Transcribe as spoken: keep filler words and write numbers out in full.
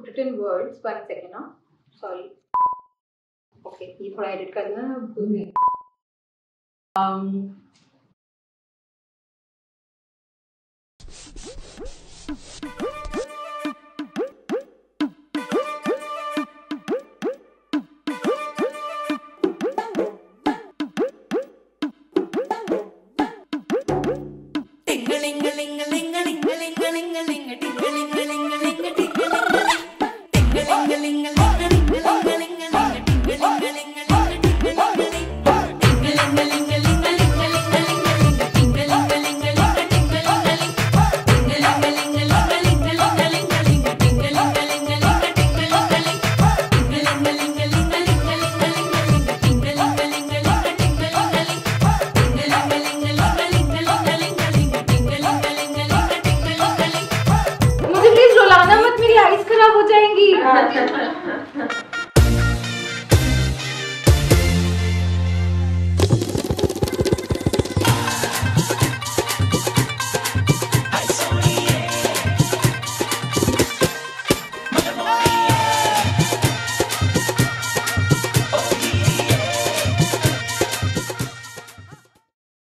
put it in words. One second, ना. Sorry. Okay, ये थोड़ा edit कर देना. भूल गई. Um. मेरी आइस खराब हो जाएंगी.